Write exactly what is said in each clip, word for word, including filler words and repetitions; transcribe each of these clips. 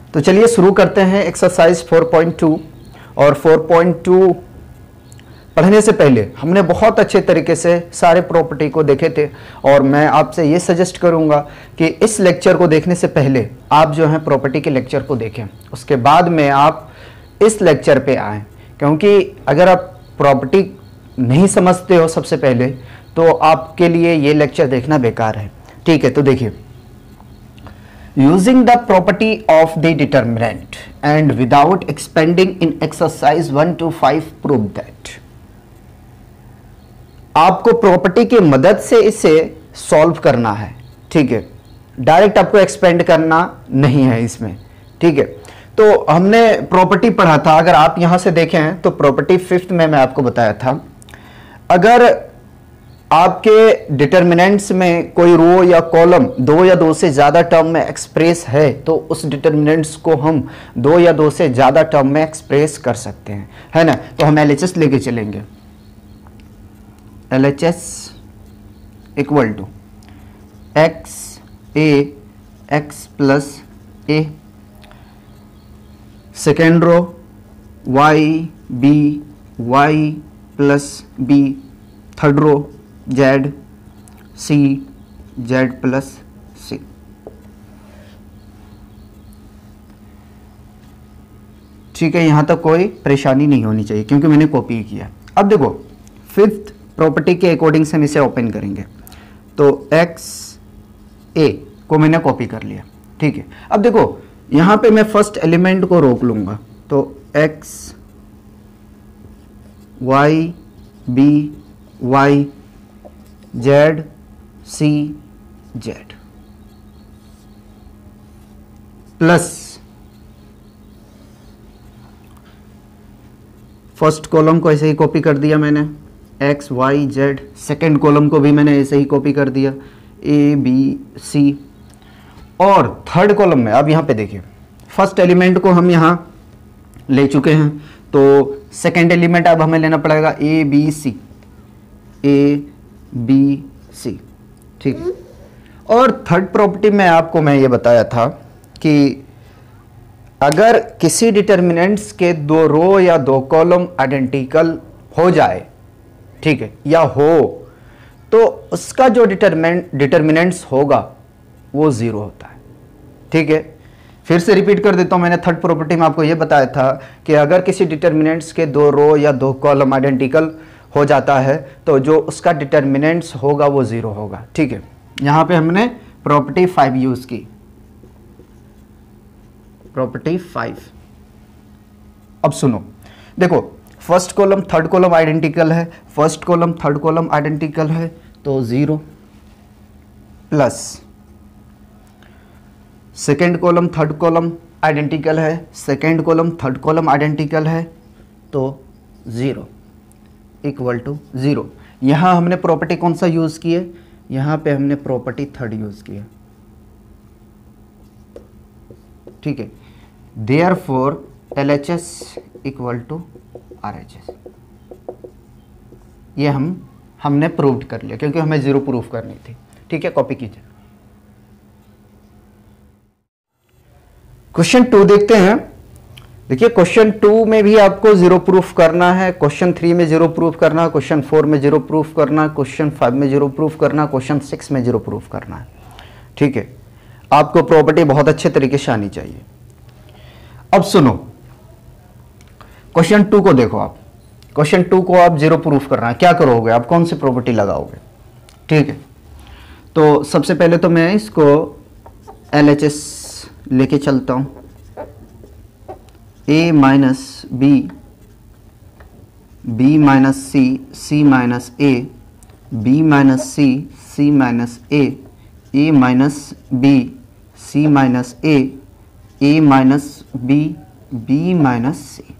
तो चलिए शुरू करते हैं एक्सरसाइज फोर पॉइंट टू। और फोर पॉइंट टू पढ़ने से पहले हमने बहुत अच्छे तरीके से सारे प्रॉपर्टी को देखे थे, और मैं आपसे ये सजेस्ट करूंगा कि इस लेक्चर को देखने से पहले आप जो है प्रॉपर्टी के लेक्चर को देखें, उसके बाद में आप इस लेक्चर पे आएँ, क्योंकि अगर आप प्रॉपर्टी नहीं समझते हो सबसे पहले तो आपके लिए ये लेक्चर देखना बेकार है। ठीक है, तो देखिए, using the property of the determinant and without expanding in exercise one two five prove that. आपको प्रॉपर्टी की मदद से इसे सॉल्व करना है। ठीक है, डायरेक्ट आपको एक्सपेंड करना नहीं है इसमें। ठीक है, तो हमने प्रॉपर्टी पढ़ा था, अगर आप यहां से देखें तो प्रॉपर्टी फिफ्थ में मैं आपको बताया था, अगर आपके डिटर्मिनेंट्स में कोई रो या कॉलम दो या दो से ज्यादा टर्म में एक्सप्रेस है तो उस डिटर्मिनेंट्स को हम दो या दो से ज्यादा टर्म में एक्सप्रेस कर सकते हैं, है ना। तो हम एल एच एस लेके चलेंगे। L H S equal to X A X plus A, second row Y B Y plus B, third row Z C Z plus C. ठीक है, यहां तक कोई परेशानी नहीं होनी चाहिए क्योंकि मैंने कॉपी किया। अब देखो, फिफ्थ प्रॉपर्टी के अकॉर्डिंग से हम इसे ओपन करेंगे, तो एक्स ए को मैंने कॉपी कर लिया। ठीक है, अब देखो यहां पे मैं फर्स्ट एलिमेंट को रोक लूंगा, तो X Y B Y Z C Z plus first column को ऐसे ही कॉपी कर दिया मैंने, X Y Z, second column को भी मैंने ऐसे ही कॉपी कर दिया, ए बी सी, और थर्ड कॉलम में अब यहां पे देखिए फर्स्ट एलिमेंट को हम यहां ले चुके हैं, तो सेकेंड एलिमेंट अब हमें लेना पड़ेगा A B C, A B C. ठीक है, और थर्ड प्रॉपर्टी में आपको मैं ये बताया था कि अगर किसी डिटर्मिनेंट्स के दो रो या दो कॉलम आइडेंटिकल हो जाए, ठीक है, या हो, तो उसका जो डिटर्मिनेंट डिटर्मिनेंट्स होगा वो जीरो होता है। ठीक है, फिर से रिपीट कर देता हूं, मैंने थर्ड प्रॉपर्टी में आपको यह बताया था कि अगर किसी डिटर्मिनेंट्स के दो रो या दो कॉलम आइडेंटिकल हो जाता है तो जो उसका डिटर्मिनेंट्स होगा वो जीरो होगा। ठीक है, यहां पे हमने प्रॉपर्टी फाइव यूज की, प्रॉपर्टी फाइव। अब सुनो, देखो first column third column identical है, first column third column identical है तो zero, plus second column third column identical है, second column third column identical है तो जीरो, इक्वल टू जीरो। यहां हमने प्रॉपर्टी कौन सा यूज किए, यहां पे हमने प्रॉपर्टी थर्ड यूज किया। ठीक है, therefore L H S equal to R H S, ये हम हमने प्रूव कर लिया क्योंकि हमें जीरो प्रूफ करनी थी। ठीक है, कॉपी कीजिए। क्वेश्चन टू देखते हैं। देखिए, क्वेश्चन टू में भी आपको जीरो प्रूफ करना है, क्वेश्चन थ्री में जीरो प्रूफ करना, क्वेश्चन फोर में जीरो प्रूफ करना, क्वेश्चन फाइव में जीरो प्रूफ करना, क्वेश्चन सिक्स में जीरो प्रूफ करना है। ठीक है, आपको प्रॉपर्टी बहुत अच्छे तरीके से आनी चाहिए। अब सुनो, क्वेश्चन टू को देखो, आप क्वेश्चन टू को आप जीरो प्रूफ करना है, क्या करोगे आप, कौन सी प्रॉपर्टी लगाओगे। ठीक है, तो सबसे पहले तो मैं इसको एल एच एस लेके चलता हूं, A minus B, B minus C, C minus A, B minus C, C minus A, A minus B, C minus A, A minus B, B minus C.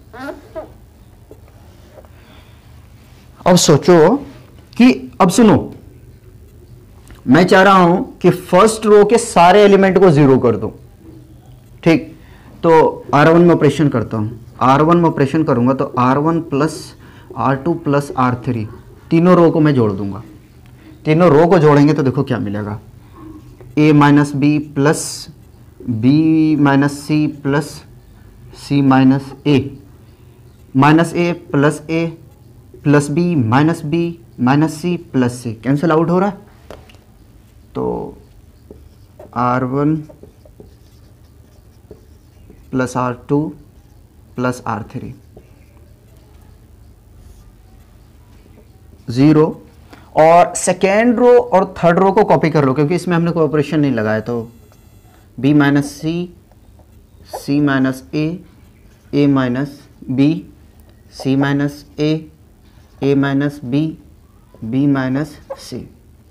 अब सोचो कि, अब सुनो, मैं चाह रहा हूं कि फर्स्ट रो के सारे एलिमेंट को जीरो कर दूं। ठीक, तो आर वन में ऑपरेशन करता हूं, आर वन में ऑपरेशन करूंगा तो R one plus R two plus R three, तीनों रो को मैं जोड़ दूंगा। तीनों रो को जोड़ेंगे तो देखो क्या मिलेगा, A minus B plus B minus C plus C minus A, minus A plus A plus B minus B minus C plus C, cancel out हो रहा है। तो R one plus R two plus R three, zero. और second row और third row को copy कर लो क्योंकि इसमें हमने कोई ऑपरेशन नहीं लगाया। तो b minus C, C minus A, A minus B, C minus A, A minus B, B minus C.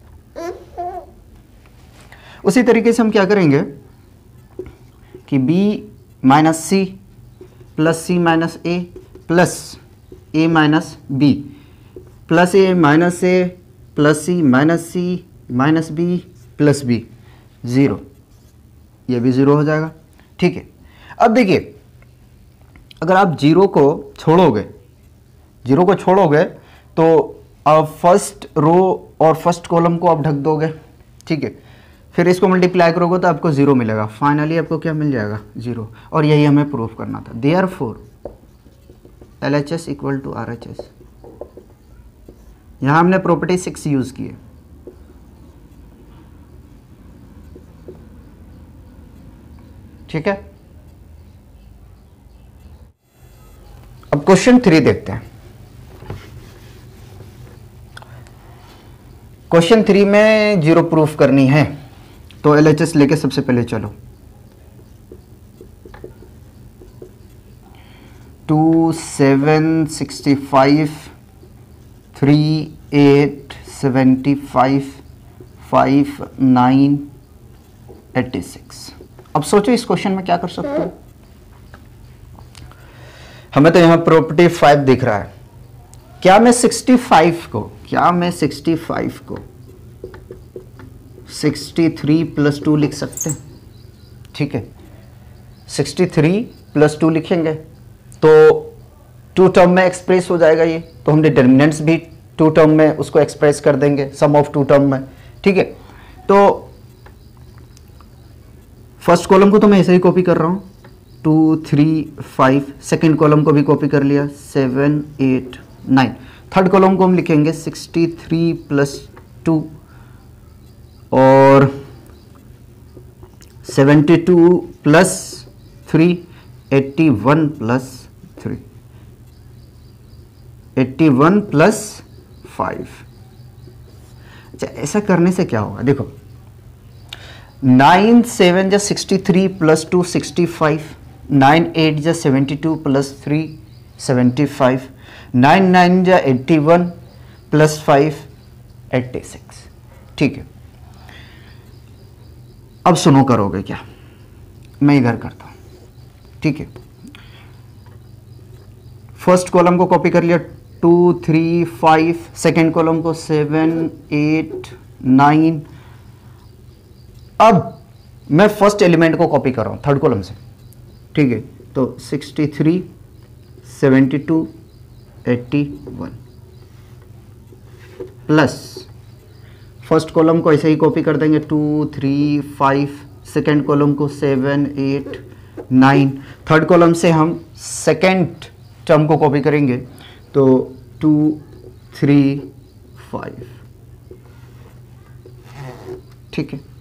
उसी तरीके से हम क्या करेंगे कि b minus C plus C minus A plus A minus B plus A minus A plus C minus C minus B plus B, zero. ये भी zero हो जाएगा, ठीक है। अब देखिए, अगर आप जीरो को छोड़ोगे, जीरो को छोड़ोगे तो अब फर्स्ट रो और फर्स्ट कॉलम को आप ढक दोगे, ठीक है। फिर इसको मल्टीप्लाई करोगे तो आपको ज़ीरो मिलेगा। फाइनली आपको क्या मिल जाएगा? ज़ीरो। और यही हमें प्रूफ करना था। Therefore L H S equal to R H S. यहाँ हमने प्रॉपर्टी सिक्स यूज़ की है। ठीक है, अब क्वेश्चन थ्री देखते हैं। क्वेश्चन थ्री में जीरो प्रूफ करनी है तो एल एच एस लेके सबसे पहले चलो। Two seven sixty five, three eight seventy five, five nine eighty six. अब सोचो इस क्वेश्चन में क्या कर सकते हो। हमें तो यहां प्रॉपर्टी फाइव दिख रहा है। क्या मैं सिक्सटी फाइव को क्या मैं सिक्सटी फाइव को सिक्सटी थ्री प्लस टू लिख सकते हैं? ठीक है, सिक्सटी थ्री प्लस टू लिखेंगे तो टू टर्म में एक्सप्रेस हो जाएगा ये। तो हम डिटर्मिनेंट्स भी टू टर्म में उसको एक्सप्रेस कर देंगे, सम ऑफ टू टर्म में। ठीक है, तो फर्स्ट कॉलम को तो मैं ऐसे ही कॉपी कर रहा हूँ, two three five. Second column को भी कॉपी कर लिया, seven eight nine. Third column को हम लिखेंगे सिक्सटी थ्री प्लस टू और seventy two plus three, eighty one plus three, eighty one plus five. अच्छा, ऐसा करने से क्या होगा? देखो, नाइन सेवन जा sixty three plus two sixty five, nine eight जा seventy two plus three seventy five, nine nine जा eighty one plus five eighty six. ठीक है, अब सुनो करोगे क्या, मैं इधर करता हूं। ठीक है, फर्स्ट कॉलम को कॉपी कर लिया, two three five. Second column को सेवन एट नाइन। अब मैं फर्स्ट एलिमेंट को कॉपी कर रहा हूं थर्ड कॉलम से। ठीक है, तो sixty three, seventy two, eighty one plus first column को ऐसे ही कॉपी कर देंगे, two three five. Second column को seven eight nine. Third column से हम सेकेंड टर्म को कॉपी करेंगे तो टू थ्री फाइव। ठीक है,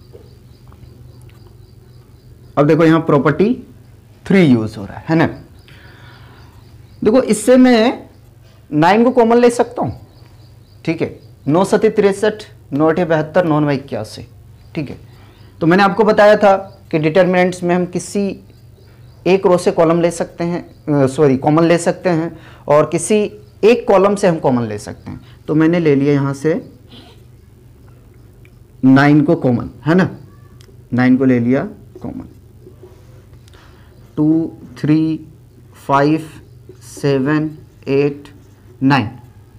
अब देखो यहां प्रॉपर्टी थ्री यूज हो रहा है है ना। देखो, इससे मैं नाइन को कॉमन ले सकता हूं। ठीक है, नौ सती तिरसठ, नौ अठे बहत्तर, नौ नौ इक्यासी। ठीक है, तो मैंने आपको बताया था कि डिटर्मिनेंट्स में हम किसी एक रो से कॉलम ले सकते हैं, सॉरी कॉमन ले सकते हैं, और किसी एक कॉलम से हम कॉमन ले सकते हैं। तो मैंने ले लिया यहां से नाइन को कॉमन, है ना। नाइन को ले लिया common. Two three five seven eight nine,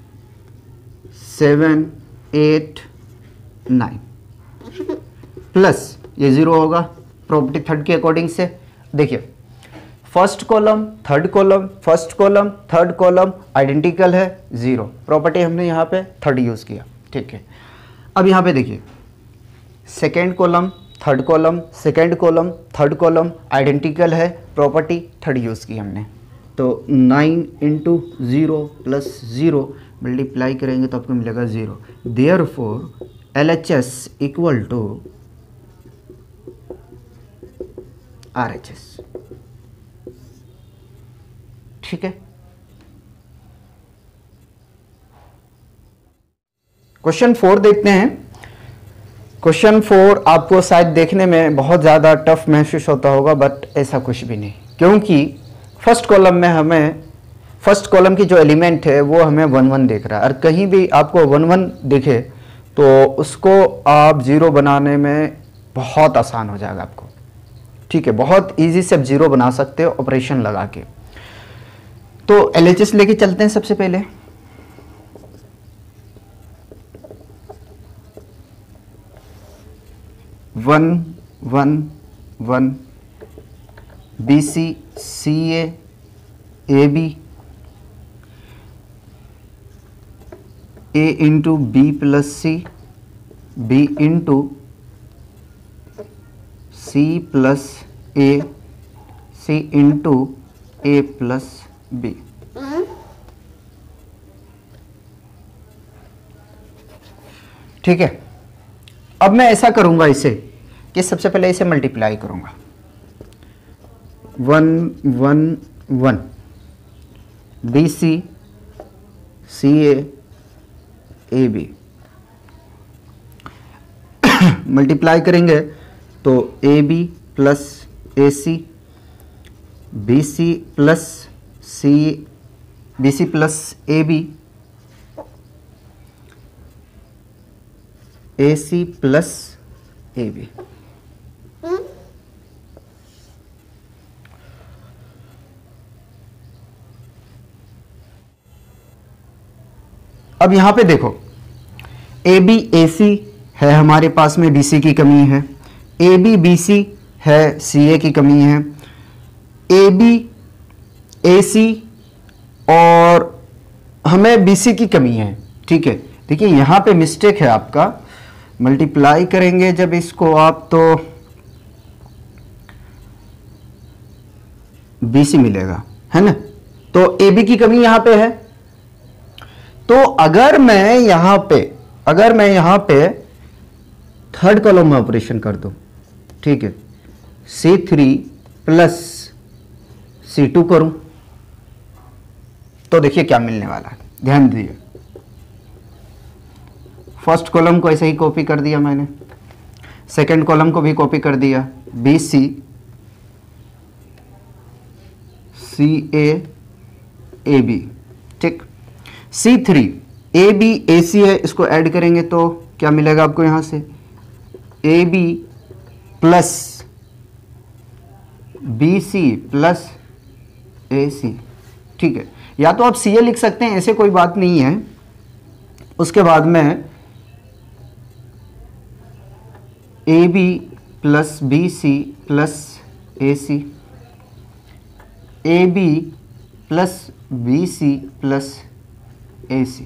seven eight nine plus ये जीरो होगा प्रॉपर्टी थर्ड के अकॉर्डिंग से। देखिए, first column third column, first column third column identical है, जीरो। प्रॉपर्टी हमने यहाँ पे थर्ड यूज किया। ठीक है, अब यहाँ पे देखिए, second column third column, second column, third column identical है, प्रॉपर्टी थर्ड यूज़ की हमने। तो nine into zero plus zero multiply करेंगे तो आपको मिलेगा zero. Therefore L H S equal to R H S. ठीक है। क्वेश्चन फोर देखते हैं। क्वेश्चन फोर आपको शायद देखने में बहुत ज़्यादा टफ महसूस होता होगा, बट ऐसा कुछ भी नहीं, क्योंकि फर्स्ट कॉलम में हमें फर्स्ट कॉलम की जो एलिमेंट है वो हमें वन वन दिख रहा है, और कहीं भी आपको वन वन दिखे तो उसको आप ज़ीरो बनाने में बहुत आसान हो जाएगा आपको। ठीक है, बहुत इजी से आप ज़ीरो बना सकते हो ऑपरेशन लगा के। तो एल एच एस लेके चलते हैं सबसे पहले। One one one B C C A A B A into B plus C B into C plus A C into A plus B. ठीक है, अब मैं ऐसा करूंगा इसे कि सबसे पहले इसे मल्टीप्लाई करूंगा। One one one B C C A A B multiply करेंगे तो A B plus A C B C plus C B C plus A B A C plus A B. अब यहां पे देखो, ए बी ए सी है हमारे पास में, B C की कमी है, ए बी बी सी है, सी ए की कमी है, ए बी ए सी और हमें बी सी की कमी है। ठीक है, देखिए यहां पे मिस्टेक है आपका, मल्टीप्लाई करेंगे जब इसको आप तो बी सी मिलेगा, है ना। तो ए बी की कमी यहां पे है, तो अगर मैं यहां पे अगर मैं यहां पे थर्ड कॉलम में ऑपरेशन कर दूं, ठीक है, C three plus C two करूं तो देखिए क्या मिलने वाला है। ध्यान दीजिए, फर्स्ट कॉलम को ऐसे ही कॉपी कर दिया मैंने, सेकंड कॉलम को भी कॉपी कर दिया, B C C A A B. ठीक, सी थ्री ए बी ए सी है, इसको ऐड करेंगे तो क्या मिलेगा आपको यहां से, A B plus B C plus A C. ठीक है, या तो आप सी ए लिख सकते हैं, ऐसे कोई बात नहीं है। उसके बाद में A B plus B C plus A C, A B plus B C plus A C.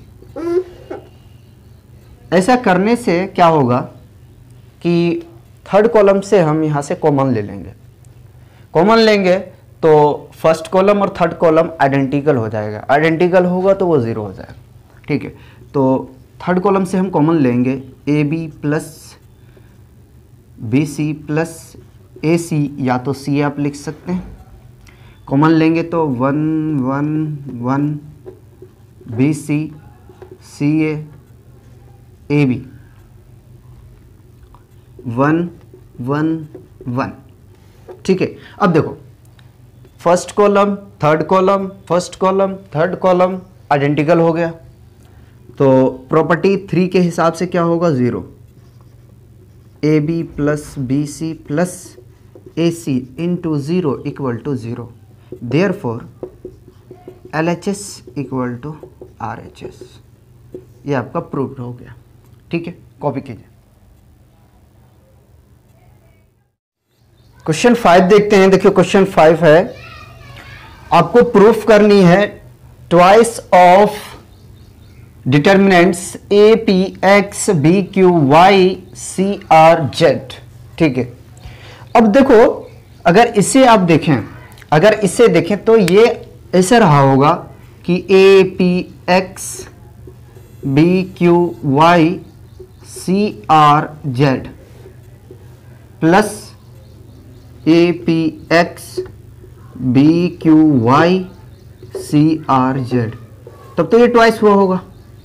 ऐसा करने से क्या होगा कि थर्ड कॉलम से हम यहां से कॉमन ले लेंगे। कॉमन लेंगे तो फर्स्ट कॉलम और थर्ड कॉलम आइडेंटिकल हो जाएगा, आइडेंटिकल होगा तो वो ज़ीरो हो जाएगा। ठीक है, तो थर्ड कॉलम से हम कॉमन लेंगे, A B plus B C plus A C, या तो सी आप लिख सकते हैं। कॉमन लेंगे तो one one one B C C A A B, one one one. ठीक है, अब देखो first column third column first column third column identical हो गया, तो प्रॉपर्टी थ्री के हिसाब से क्या होगा, zero. A B plus B C plus A C into zero equal to zero. Therefore L H S equal to R H S. ये आपका प्रूव्ड हो गया। ठीक है, कॉपी कीजिए। क्वेश्चन फाइव देखते हैं। देखिए क्वेश्चन फाइव है, आपको प्रूफ करनी है twice of determinants A P X B Q Y C R Z. ठीक है। अब देखो अगर इसे आप देखें, अगर इसे देखें तो ये ऐसा रहा होगा कि A P X B Q Y C R Z plus A P X B Q Y C R Z, तब तो ये ट्वाइस हुआ होगा,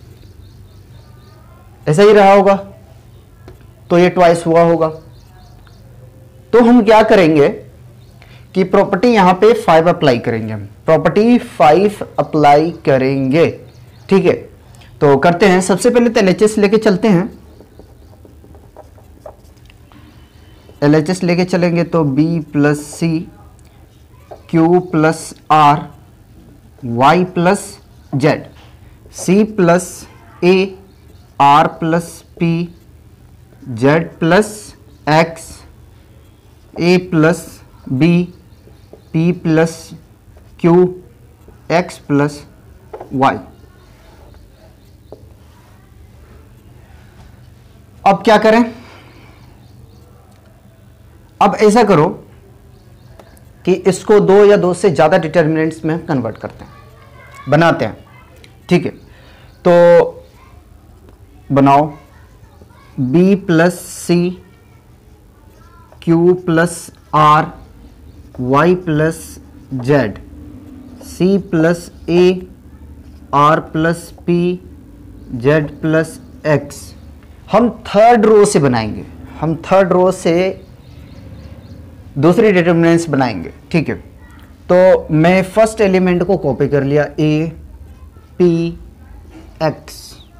ऐसा ही रहा होगा, तो ये ट्वाइस हुआ होगा। तो हम क्या करेंगे कि प्रॉपर्टी यहां पे फाइव अप्लाई करेंगे, हम प्रॉपर्टी फाइव अप्लाई करेंगे, ठीक है। तो करते हैं, सबसे पहले तो एलएचएस लेके चलते हैं, एलएचएस लेके चलेंगे तो b plus C Q plus R Y plus Z C plus A R plus P Z plus X A plus B P plus Q X plus Y. अब क्या करें, अब ऐसा करो कि इसको दो या दो से ज्यादा डिटर्मिनेंट्स में कन्वर्ट करते हैं, बनाते हैं, ठीक है। तो बनाओ b plus C Q plus R Y plus Z C plus A R plus P Z plus X. हम थर्ड रो से बनाएंगे, हम थर्ड रो से दूसरी डिटर्मिनेंट्स बनाएंगे, ठीक है। तो मैं फर्स्ट एलिमेंट को कॉपी कर लिया, A P X,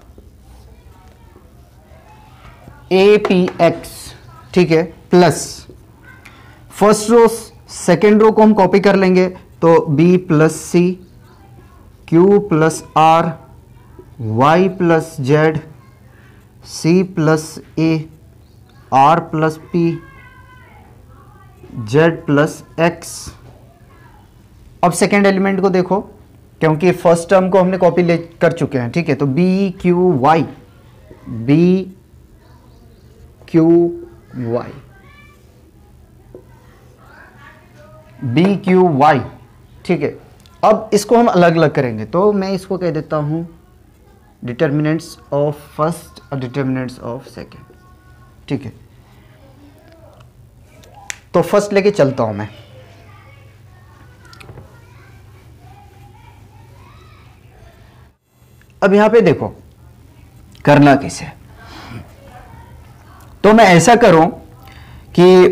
A P X, ठीक है, plus first row second row को हम कॉपी कर लेंगे, तो b plus C Q plus R Y plus Z C plus A R plus P Z plus X. अब सेकेंड एलिमेंट को देखो, क्योंकि फर्स्ट टर्म को हमने कॉपी ले कर चुके हैं, ठीक है। तो b Q Y, b Q Y, b Q Y, ठीक है। अब इसको हम अलग अलग करेंगे, तो मैं इसको कह देता हूं डिटर्मिनेंट्स ऑफ फर्स्ट और डिटर्मिनेंट्स ऑफ सेकेंड, ठीक है। तो फर्स्ट लेके चलता हूं मैं, अब यहां पे देखो करना कैसे। तो मैं ऐसा करूं कि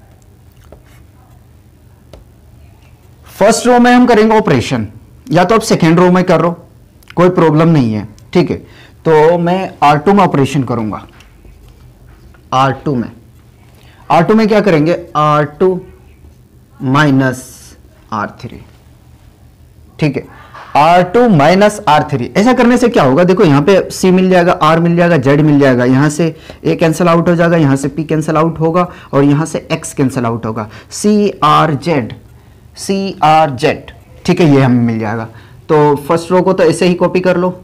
फर्स्ट रो में हम करेंगे ऑपरेशन, या तो आप सेकेंड रो में करो, कोई प्रॉब्लम नहीं है, ठीक है। तो मैं आर टू में ऑपरेशन करूंगा, आर टू में, आर टू में क्या करेंगे, R two minus R three, ठीक है, R two minus R three. ऐसा करने से क्या होगा, देखो यहां पे C मिल जाएगा, R मिल जाएगा, Z मिल जाएगा, यहां से A कैंसिल आउट हो जाएगा, यहां से P कैंसिल आउट होगा और यहां से X कैंसिल आउट होगा, C R Z, C R Z, ठीक है, ये हमें मिल जाएगा। तो फर्स्ट रो को तो ऐसे ही कॉपी कर लो,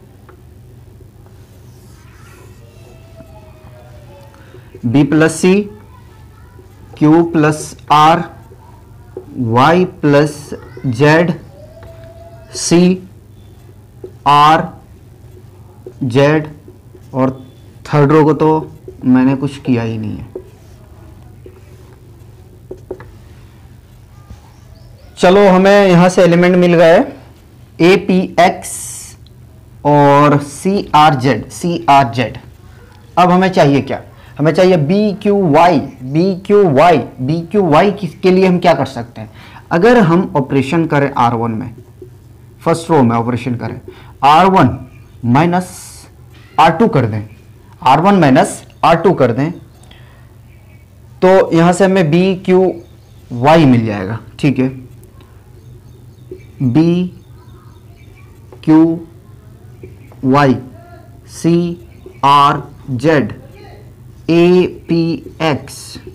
B plus C Q plus R Y plus Z C R Z, और थर्ड रो को तो मैंने कुछ किया ही नहीं है। चलो हमें यहां से एलिमेंट मिल गए ए पी एक्स और C R Z, C R Z. अब हमें चाहिए क्या, हमें चाहिए B Q Y, B Q Y, B Q Y के लिए हम क्या कर सकते हैं, अगर हम ऑपरेशन करें आर वन में, फर्स्ट रो में ऑपरेशन करें, R one minus R two कर दें, R one minus R two कर दें, तो यहां से हमें बी क्यू वाई मिल जाएगा, ठीक है। B Q Y C R Z A P X.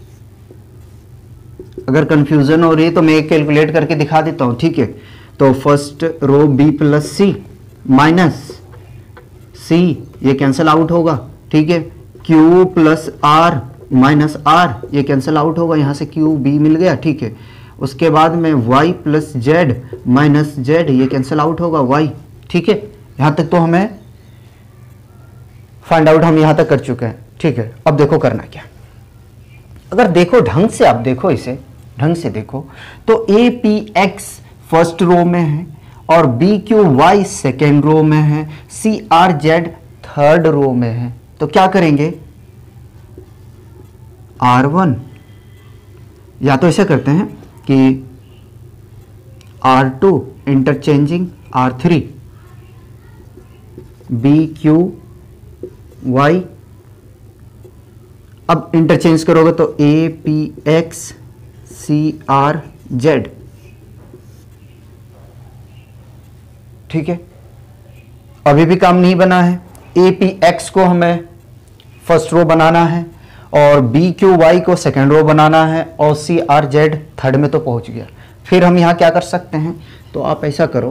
अगर कंफ्यूजन हो रही है तो मैं कैलकुलेट करके दिखा देता हूं, ठीक है। तो first row B plus C minus C, ये कैंसिल आउट होगा, ठीक है, Q plus R minus R, ये कैंसिल आउट होगा, यहाँ से क्यू बी मिल गया, ठीक है। उसके बाद में y plus Z minus Z, ये कैंसिल आउट होगा y, ठीक है। यहाँ तक तो हमें फाइंड आउट हम यहाँ तक कर चुके हैं, ठीक है। अब देखो करना क्या, अगर देखो ढंग से, आप देखो इसे ढंग से देखो तो A P X first row में है और B Q Y second row में है, C R Z third row में है। तो क्या करेंगे, आर वन, या तो ऐसे करते हैं कि R two interchanging R three, B Q Y, अब इंटरचेंज करोगे तो A P X C R Z, ठीक है। अभी भी काम नहीं बना है, ए पी एक्स को हमें फर्स्ट रो बनाना है और बी क्यू वाई को सेकेंड रो बनाना है और सी आर जेड थर्ड में तो पहुंच गया। फिर हम यहां क्या कर सकते हैं, तो आप ऐसा करो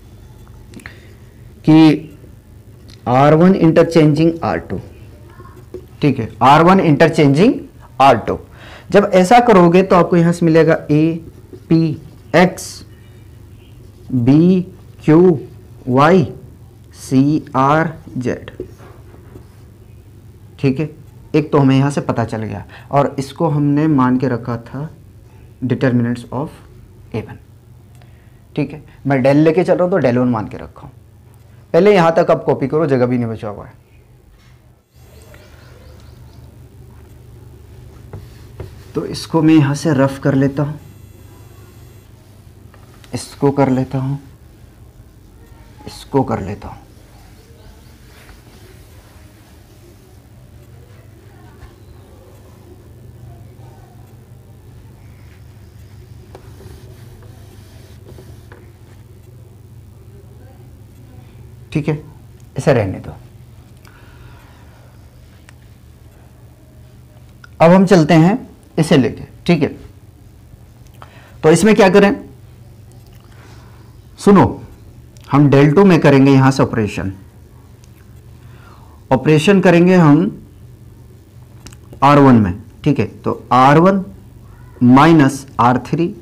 कि R one interchanging R two, ठीक है, R one interchanging R two. जब ऐसा करोगे तो आपको यहां से मिलेगा A P X B Q Y C R Z, ठीक है। एक तो हमें यहां से पता चल गया और इसको हमने मान के रखा था डिटर्मिनेंट्स ऑफ ए वन, ठीक है। मैं डेल लेके चल रहा हूं तो डेल वन मान के रखा हूं। पहले यहां तक आप कॉपी करो, जगह भी नहीं बचा हुआ है। तो इसको मैं यहां से रफ कर लेता हूं, इसको कर लेता हूं, इसको कर लेता हूं। ठीक है, इसे रहने दो। अब हम चलते हैं इसे लेके, ठीक है। तो इसमें क्या करें, सुनो, हम डेल टू में करेंगे यहां से ऑपरेशन, ऑपरेशन करेंगे हम आर वन में, ठीक है। तो R one minus R three,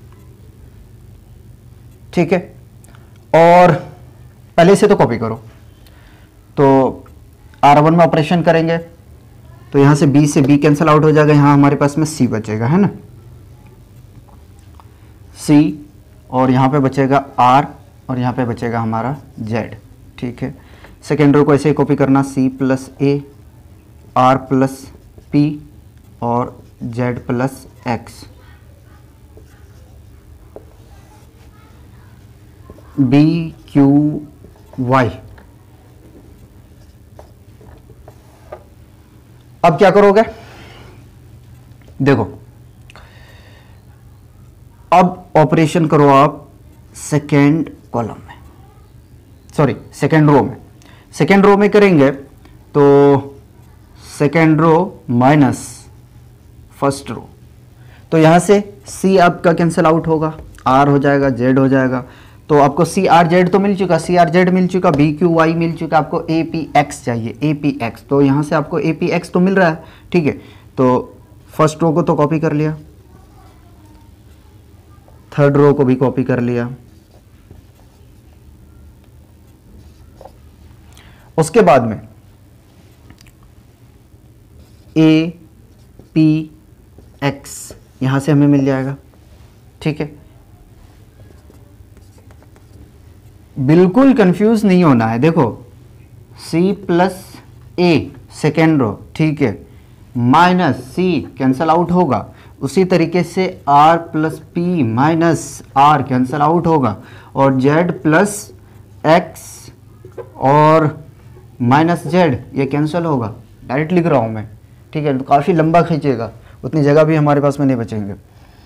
ठीक है। और पहले से तो कॉपी करो, तो आर वन में ऑपरेशन करेंगे तो यहां से b से b कैंसिल आउट हो जाएगा, यहां हमारे पास में c बचेगा, है ना, c, और यहां पे बचेगा r और यहां पे बचेगा हमारा z, ठीक है। सेकेंड रो को ऐसे ही कॉपी करना, c plus A, r plus p और z plus x, b q y। अब क्या करोगे, देखो अब ऑपरेशन करो आप सेकेंड कॉलम में, सॉरी सेकेंड रो में। सेकेंड रो में करेंगे तो second row minus first row, तो यहां से c आपका कैंसिल आउट होगा, r हो जाएगा, z हो जाएगा। तो आपको सी आर जेड तो मिल चुका, सी आर जेड मिल चुका, बी क्यू वाई मिल चुका, आपको ए पी एक्स चाहिए, ए पी एक्स। तो यहाँ से आपको ए पी एक्स तो मिल रहा है, ठीक है। तो फर्स्ट रो को तो कॉपी कर लिया, थर्ड रो को भी कॉपी कर लिया, उसके बाद में ए पी एक्स यहाँ से हमें मिल जाएगा, ठीक है। बिल्कुल कंफ्यूज नहीं होना है, देखो c plus A second row, ठीक है, माइनस c कैंसल आउट होगा, उसी तरीके से r plus P minus r cancel out होगा, और z प्लस x और माइनस z ये कैंसिल होगा। डायरेक्ट लिख रहा हूँ मैं, ठीक है, तो काफ़ी लंबा खींचेगा, उतनी जगह भी हमारे पास में नहीं बचेंगे।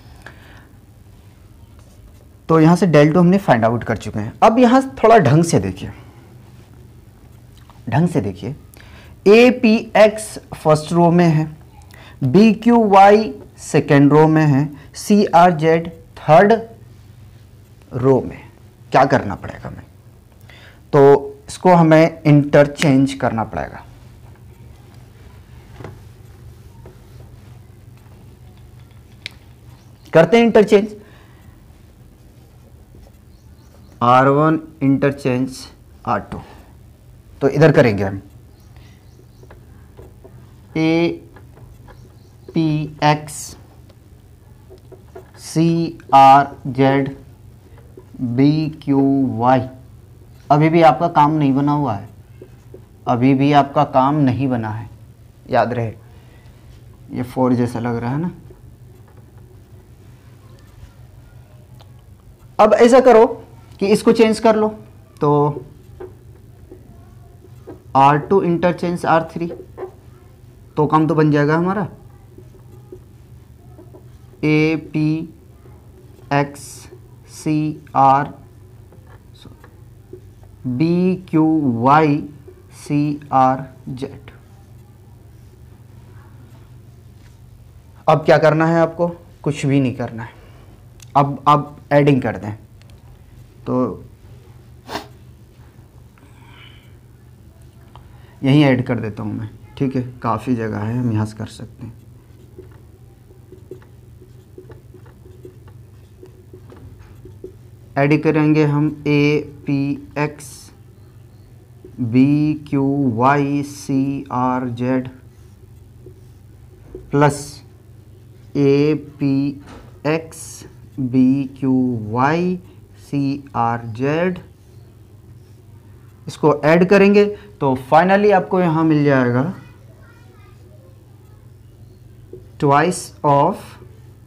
तो यहाँ से डेल टू हमने फाइंड आउट कर चुके हैं। अब यहाँ थोड़ा ढंग से देखिए, ढंग से देखिए, A P X first row में है, B Q Y second row में है, C R Z third row में। क्या करना पड़ेगा हमें, तो इसको हमें इंटरचेंज करना पड़ेगा। करते हैं interchange, R one interchange R two, तो इधर करेंगे हम A P X C R Z B Q Y. अभी भी आपका काम नहीं बना हुआ है, अभी भी आपका काम नहीं बना है, याद रहे। ये फोर जैसा लग रहा है ना। अब ऐसा करो कि इसको चेंज कर लो, तो R two interchange R three, तो काम तो बन जाएगा हमारा। A P X C R B Q Y C R Z. अब क्या करना है आपको? कुछ भी नहीं करना है। अब अब एडिंग कर दें, तो यहीं ऐड कर देता हूं मैं, ठीक है, काफ़ी जगह है, हम यहाँ से कर सकते हैं। ऐड करेंगे हम A P X B Q Y C R Z plus A P X B Q Y C R Z. इसको ऐड करेंगे तो फाइनली आपको यहाँ मिल जाएगा twice of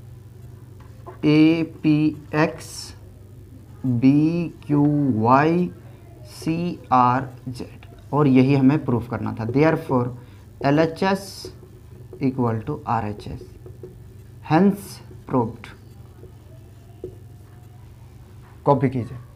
A P X B Q Y C R Z, और यही हमें प्रूफ करना था। Therefore L H S equal to R H S, hence proved. Copy कीजिए।